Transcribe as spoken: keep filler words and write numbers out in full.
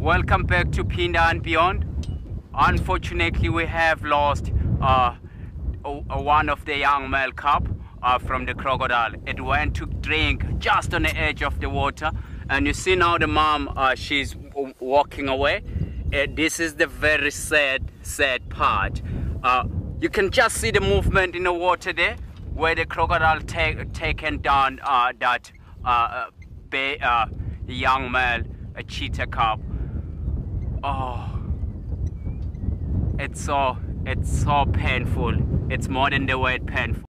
Welcome back to Pinda and Beyond. Unfortunately, we have lost uh, one of the young male cub uh, from the crocodile. It went to drink just on the edge of the water, and you see now the mom, uh, she's walking away. Uh, this is the very sad, sad part. Uh, you can just see the movement in the water there, where the crocodile take taken down uh, that uh, ba uh, young male, a cheetah cub. Oh, it's so, it's so painful. It's more than the word painful.